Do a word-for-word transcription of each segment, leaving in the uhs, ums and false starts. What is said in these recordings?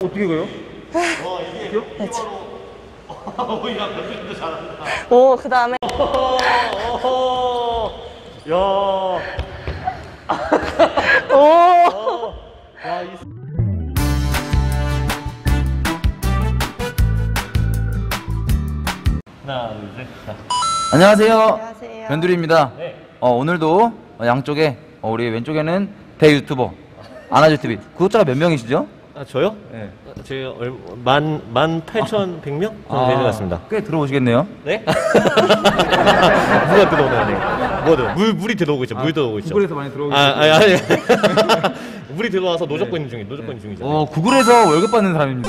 어떻게 가요? 와 이게 힘으로 오야 변준도 잘한다. 오, 그 다음에 야. 오. 야, 이... 하나, 둘, 셋. 자. 안녕하세요. 안녕하세요. 변두리입니다. 네. 어, 오늘도 양쪽에 어, 우리 왼쪽에는 대 유튜버 아나주티비 구독자가 몇 명이시죠? 아 저요? 네. 제가 만, 만 팔천백 명 정도 되는 것 같습니다. 꽤 들어오시겠네요. 네? 누가 들어오나요? 뭐 들어? 물, 물이 들어오고 있죠. 물 들어오고 있죠. 구글에서 많이 들어오고 아, 있어요. 아니, 아니. 물이 들어와서 노젓고 네. 있는 중이, 노젓고 있는 중이죠. 어, 구글에서 월급 받는 사람입니다.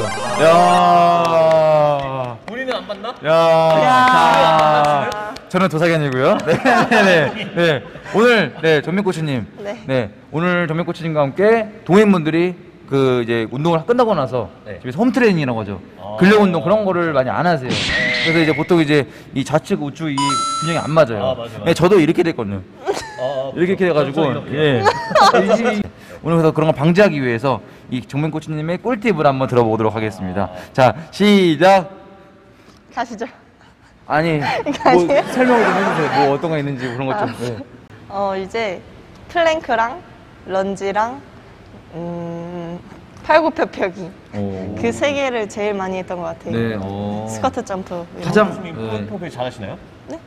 야. 우리는 안 받나? 야. 자, 저는 도사견이고요. 네, 네, 네, 네. 오늘 네 전민코치님, 네. 네 오늘 전민코치님과 함께 동행분들이 그 이제 운동을 끝나고 나서 네. 집에서 홈 트레이닝이라고 하죠. 아. 근력 운동 그런 거를 많이 안 하세요. 그래서 이제 보통 이제 이 좌측 우측 이 균형이 안 맞아요. 아, 맞아, 맞아. 네, 저도 이렇게 됐거든요. 아, 이렇게 이렇게 해가지고 이렇게. 예. 오늘 그래서 그런 거 방지하기 위해서 이 정민 코치님의 꿀팁을 한번 들어보도록 하겠습니다. 자 시작. 가시죠. 아니 뭐 아니에요? 설명을 좀 해주세요. 뭐 어떤 거 있는지 그런 것 좀. 네. 어, 이제 플랭크랑 런지랑 음, 팔굽혀펴기 오. 그 세 개를 제일 많이 했던 것 같아요. 네. 어. 스쿼트 점프. 가장 교수님 네. 팔굽혀펴기 잘하시나요? 네?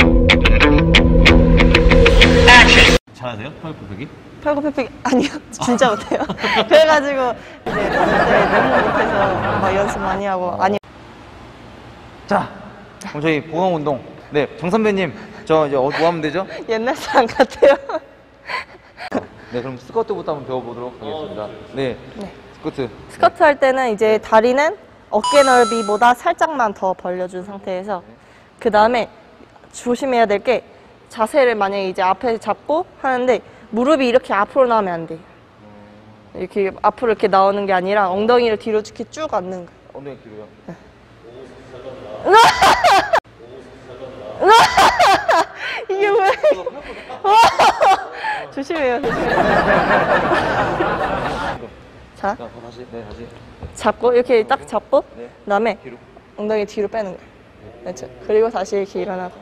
잘하세요? 팔굽혀펴기? 팔굽혀펴기 아니요, 진짜 못해요. 그래가지고 이제 그때 너무 못해서 막 연습 많이 하고 아니. 자, 그럼 저희 보강 운동. 네, 정 선배님, 저 이제 어, 뭐 하면 되죠? 옛날 사람 같아요. 네, 그럼 스쿼트부터 한번 배워보도록 하겠습니다. 네, 네. 스쿼트. 스쿼트 할 때는 이제 다리는 어깨 넓이보다 살짝만 더 벌려준 상태에서 그 다음에 조심해야 될 게 자세를 만약에 이제 앞에 잡고 하는데 무릎이 이렇게 앞으로 나오면 안 돼. 이렇게 앞으로 이렇게 나오는 게 아니라 엉덩이를 뒤로 이렇게 쭉 앉는 거예요. 엉덩이 뒤로요. 이게 왜? 조심해요, 조심해요. 자, 자, 더 다시, 네, 다시. 잡고 이렇게 딱 잡고 네. 그다음에 뒤로. 엉덩이 뒤로 빼는 거예요. 그렇죠. 그리고 다시 이렇게 일어나고.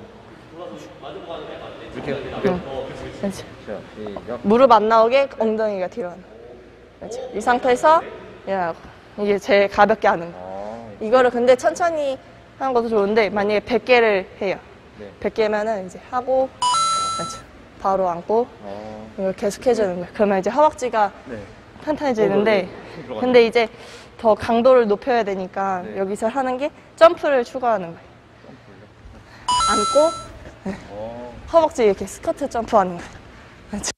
이렇게요. 응. 그렇죠. 자, 시작. 무릎 안 나오게 엉덩이가 뒤로 가는. 그렇죠. 이 상태에서 일어나고. 이게 제일 가볍게 하는 거. 아, 이거를 근데 천천히 하는 것도 좋은데 만약에 백 개를 해요. 네. 백 개면은 이제 하고 그렇죠. 바로 앉고 아, 이걸 계속 해주는 거예요. 그러면 이제 허벅지가 네. 탄탄해지는데 어, 들어가네. 근데 이제 더 강도를 높여야 되니까 네. 여기서 하는 게 점프를 추가하는 거예요. 앉고 어. 허벅지 이렇게 스쿼트 점프하는 거예요. 그렇죠.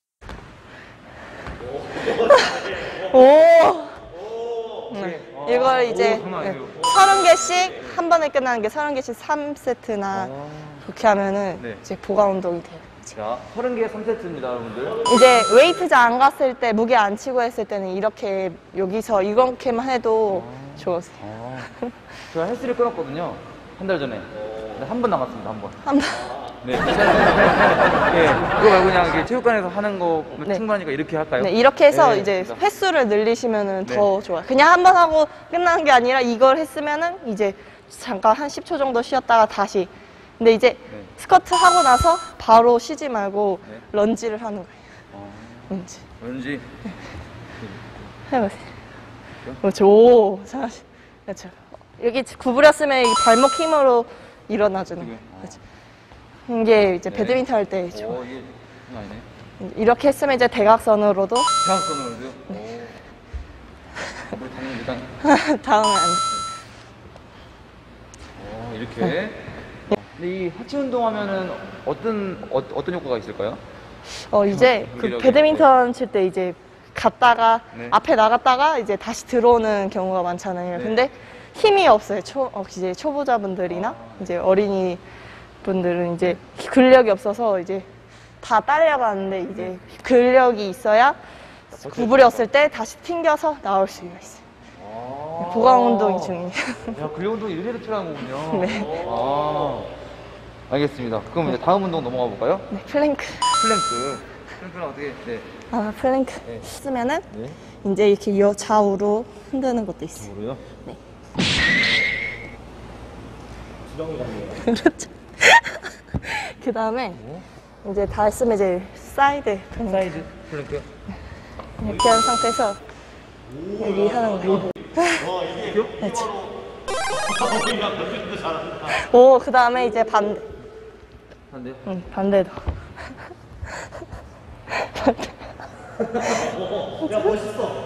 오. 네. 이걸 이제 오, 장난 아니에요. 서른 개씩 한 번에 끝나는 게 서른 개씩 삼 세트나 아. 그렇게 하면은 네. 이제 보강 운동이 돼요. 자, 서른 개 삼 세트입니다, 여러분들. 이제 웨이트장 안 갔을 때 무게 안 치고 했을 때는 이렇게 여기서 이렇게만 해도 좋으세요. 아, 제가 헬스를 끊었거든요. 한 달 전에. 근데 한 번 남았습니다, 한 번. 한 번. 네. 예, 그거 말고 그냥 이게 체육관에서 하는 거 네. 충분하니까 이렇게 할까요? 네, 이렇게 해서 네, 이제 좋습니다. 횟수를 늘리시면은 네. 더 좋아요. 그냥 한 번 하고 끝나는 게 아니라 이걸 했으면은 이제 잠깐 한 십 초 정도 쉬었다가 다시. 근데 이제 네. 스쿼트 하고 나서 바로 쉬지 말고 네. 런지를 하는 거예요. 어, 런지. 왠지. 해보세요. 그렇죠. 오, 잘하시. 그렇죠. 여기 구부렸으면 이 발목 힘으로 일어나주는 거예요. 그렇죠. 이게 이제 네. 배드민턴 할 때 오, 좋아요. 이게 장난 아니네. 이렇게 했으면 이제 대각선으로도 대학선으로도요? 오. 우리 당연히 일단. 다음에 안 돼. 어, 이렇게. 근데 이 하체 운동하면은 어떤 어, 어떤 효과가 있을까요? 어 이제 그 경기력이, 배드민턴 칠 때 이제 갔다가 네. 앞에 나갔다가 이제 다시 들어오는 경우가 많잖아요. 네. 근데 힘이 없어요. 초 어, 이제 초보자분들이나 아. 이제 어린이 분들은 이제 근력이 없어서 이제 다 딸려가는데 이제 네. 근력이 있어야 구부렸을 때 다시 튕겨서 나올 수가 있어요. 아. 보강 운동이 중요해요. 야, 근력 운동 이렇게 필요한 거군요. 네. 아. 알겠습니다. 그럼 이제 다음 운동 넘어가 볼까요? 네, 플랭크. 플랭크. 플랭크는 어떻게? 네. 아, 플랭크 네. 쓰면은 네. 이제 이렇게 여 좌우로 흔드는 것도 있어요. 뭐로요? 네. 주렁이 같네요. 그렇죠. 그 다음에 이제 다 했으면 이제 사이드 플랭크. 사이즈 플랭크. 이렇게 한 상태에서 여기 하는 거. 그렇죠. 오, 그 다음에 이제 반대. 한대요? 응, 반대도. 반대. 야 멋있어.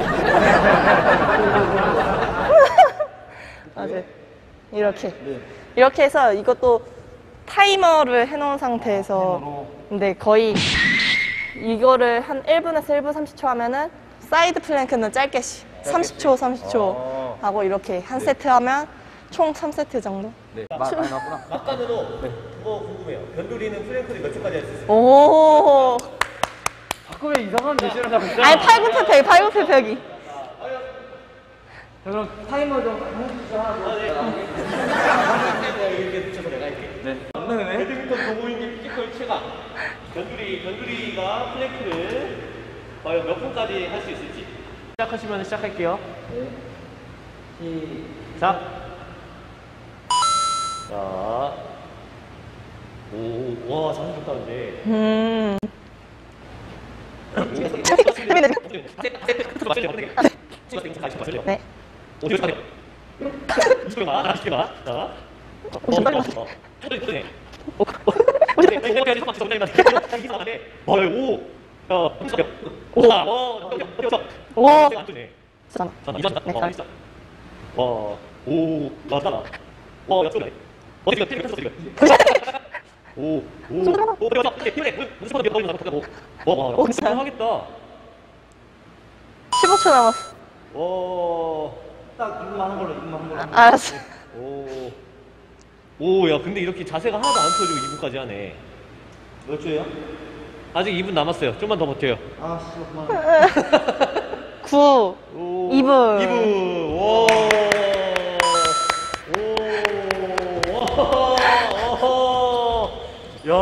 맞아요. 이렇게. 이렇게 해서 이것도 타이머를 해놓은 상태에서 근데 거의 이거를 한 일 분에서 일 분 삼십 초 하면은 사이드 플랭크는 짧게 삼십 초, 삼십 초 하고 이렇게 한 세트 하면 총 삼 세트 정도? 네. 마, 많이 나왔구나. 아까는 그거 궁금해요. 변두리는 플랭크를 몇 초까지 할 수 있어요? 오. 자꾸 왜 이상한 제시를 하고 있어? 아니, 팔굽혀펴기, 팔굽혀펴기. 자, 그럼 타이머 좀 해주시죠. 이렇게 붙여서 내가 할게. 네. 안 나오네. 배드민턴 동호인님 피지컬 최강. 변두리, 변두리가 플랭크를 과연 몇 분까지 할 수 있을지. 시작하시면 시작할게요. 시. 자. 자. 오, 와, 자세 좋다, 근데. 음. 네. 오, 이거 잘해. 이거 봐, 이거 봐. 자. 어, 어, 어. 그래. 오, 오, 오, 오. 안 뜨네. 잠깐만. 자, 이번 네, 어, 잘. 있어. 와, 오, 맞다. 와, 야, 쏘네. 어, 이거 이거 이거. 오, 오, 오, 그래 맞아. 그래, 무슨 소리 나오는 거 같고. 와, 와, 오, 진짜. 하겠다. 십오 초 남았어. 와, 딱 이분만 한 걸로, 이분만 한 걸로. 아, 알았어. 오, 오, 야, 근데 이렇게 자세가 하나도 안 펴지고 이 분까지 하네. 몇 초예요? 아직 이 분 남았어요. 좀만 더 버텨요. 아, 씨, 그만. 구. 오, 이 분. 이 분. 오. 오. 오. 야.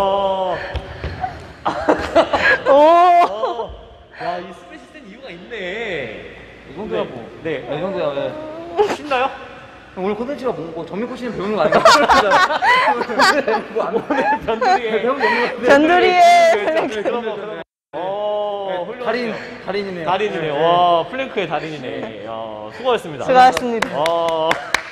오. 야, 이 스매시 센 이유가 있네. 이 정도야 뭐. 네. 아, 이 정도야. 네. 신나요? 오늘 콘텐츠가 뭐고 전민 코치님 배우는 거 아닌가? 뭐안 배우네. 변두리에. 배우는 거 없는 거 같아. 변두리에 플랭크. 어, 훌륭하네요. 달인, 달인이네요. 달인이네요. 와, 플랭크의 달인이네. 야, 수고하셨습니다. 수고하셨습니다. 와.